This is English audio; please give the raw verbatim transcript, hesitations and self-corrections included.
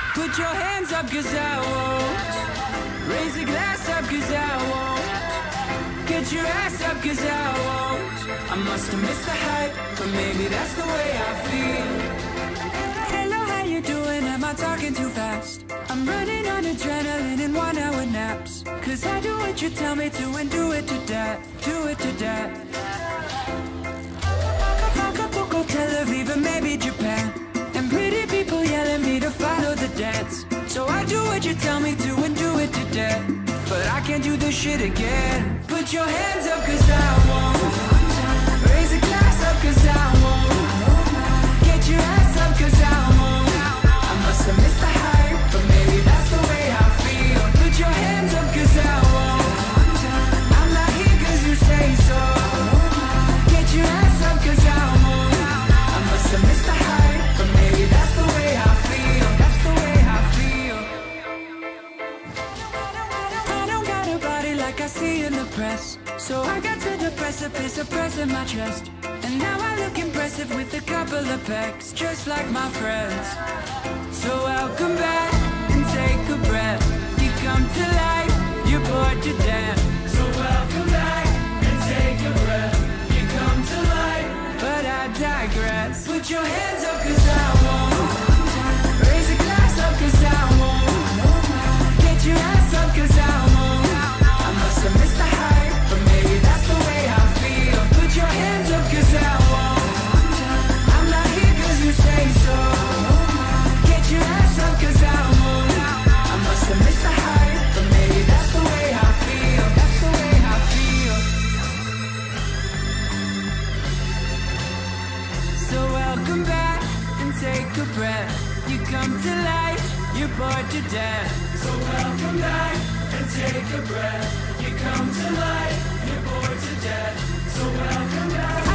Put your hands up, cause I won't. Raise a glass up, cause I won't. Get your ass up, cause I won't. I must have missed the hype, but maybe that's the way I feel. Hello, how you doing? Am I talking too fast? I'm running on adrenaline and one hour naps. Cause I do what you tell me to and do it to death. Do it to death. Acapulco, Tel Aviv, and maybe Japan. And pretty people yelling me to follow the dance. So I do what you tell me to and do it to death. But I can't do this shit again. Put your hands up, cause I won't. Raise a glass up, cause I won't. Get your ass up, cause I won't. I must have missed the hype, but maybe that's the way I feel. Put your hands up, cause I won't. I'm not here cause you say so. Get your ass up, cause I won't. I must have missed the hype, but maybe that's the way I feel. That's the way I feel. I don't got a body like I see in the press. So I got to the precipice of pressing my chest. And now I look impressive with a couple of pecs, just like my friends. So welcome back and take a breath. You come to life, you're bored to death. So welcome back and take a breath. You come to life, but I digress. Put your hands up, cause I won't. Raise a glass up, cause I won't. Get your ass up, cause I won't. I must have missed the hype, but maybe that's the way I feel. Put your hands up, cause I won't. I'm not here cause you say so. Get your ass up, cause I won't. I must have missed the hype, but maybe that's the way I feel. That's the way I feel. So welcome back and take a breath. You come to life, you're bored to death. So welcome back and take a breath. You come to life, you're bored to death. So welcome back.